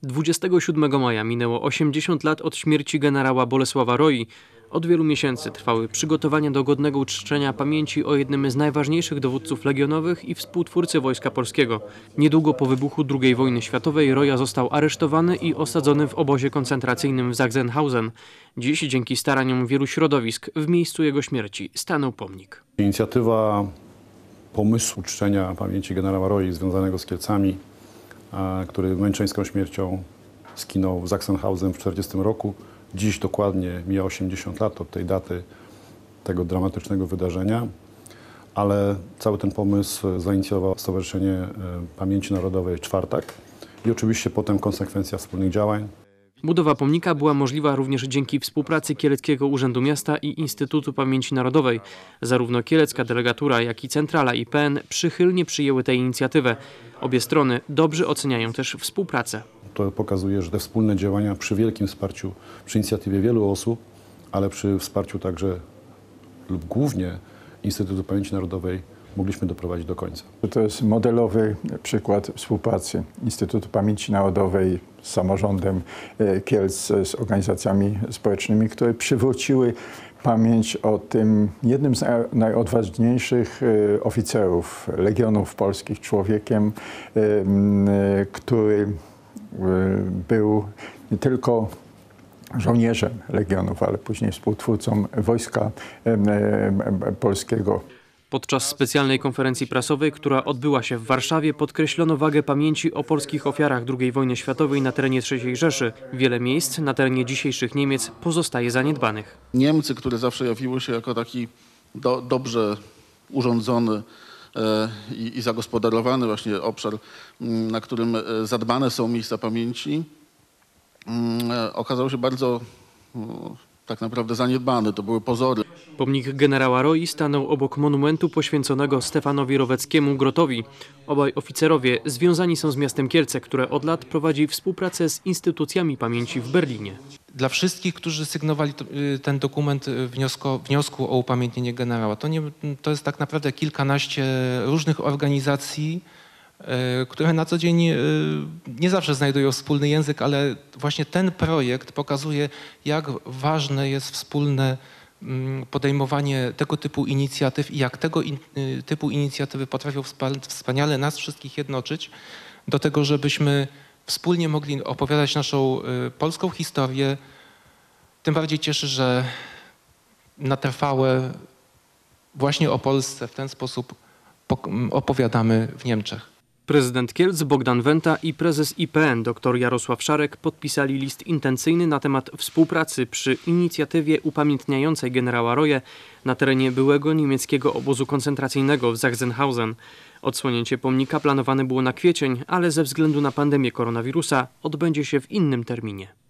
27 maja minęło 80 lat od śmierci generała Bolesława Roi. Od wielu miesięcy trwały przygotowania do godnego uczczenia pamięci o jednym z najważniejszych dowódców legionowych i współtwórcy Wojska Polskiego. Niedługo po wybuchu II wojny światowej Roja został aresztowany i osadzony w obozie koncentracyjnym w Sachsenhausen. Dziś dzięki staraniom wielu środowisk w miejscu jego śmierci stanął pomnik. Inicjatywa pomysłu uczczenia pamięci generała Roi związanego z Kielcami, który męczeńską śmiercią skinął w Sachsenhausen w 1940 roku. Dziś dokładnie mija 80 lat od tej daty, tego dramatycznego wydarzenia, ale cały ten pomysł zainicjowało Stowarzyszenie Pamięci Narodowej Czwartak i oczywiście potem konsekwencja wspólnych działań. Budowa pomnika była możliwa również dzięki współpracy Kieleckiego Urzędu Miasta i Instytutu Pamięci Narodowej. Zarówno kielecka delegatura, jak i centrala IPN przychylnie przyjęły tę inicjatywę. Obie strony dobrze oceniają też współpracę. To pokazuje, że te wspólne działania przy wielkim wsparciu, przy inicjatywie wielu osób, ale przy wsparciu także lub głównie Instytutu Pamięci Narodowej mogliśmy doprowadzić do końca. To jest modelowy przykład współpracy Instytutu Pamięci Narodowej z samorządem Kielc, z organizacjami społecznymi, które przywróciły pamięć o tym jednym z najodważniejszych oficerów Legionów Polskich, człowiekiem, który był nie tylko żołnierzem Legionów, ale później współtwórcą Wojska Polskiego. Podczas specjalnej konferencji prasowej, która odbyła się w Warszawie, podkreślono wagę pamięci o polskich ofiarach II wojny światowej na terenie III Rzeszy. Wiele miejsc na terenie dzisiejszych Niemiec pozostaje zaniedbanych. Niemcy, które zawsze jawiły się jako taki dobrze urządzony i zagospodarowany właśnie obszar, na którym zadbane są miejsca pamięci, okazał się bardzo tak naprawdę zaniedbany. To były pozory. Pomnik generała Roi stanął obok monumentu poświęconego Stefanowi Roweckiemu Grotowi. Obaj oficerowie związani są z miastem Kielce, które od lat prowadzi współpracę z instytucjami pamięci w Berlinie. Dla wszystkich, którzy sygnowali ten dokument wniosku o upamiętnienie generała, to jest tak naprawdę kilkanaście różnych organizacji, które na co dzień nie zawsze znajdują wspólny język, ale właśnie ten projekt pokazuje, jak ważne jest wspólne podejmowanie tego typu inicjatyw i jak tego typu inicjatywy potrafią wspaniale nas wszystkich jednoczyć do tego, żebyśmy wspólnie mogli opowiadać naszą polską historię. Tym bardziej cieszy, że na trwałe właśnie o Polsce w ten sposób opowiadamy w Niemczech. Prezydent Kielc Bogdan Wenta i prezes IPN dr Jarosław Szarek podpisali list intencyjny na temat współpracy przy inicjatywie upamiętniającej generała Roję na terenie byłego niemieckiego obozu koncentracyjnego w Sachsenhausen. Odsłonięcie pomnika planowane było na kwiecień, ale ze względu na pandemię koronawirusa odbędzie się w innym terminie.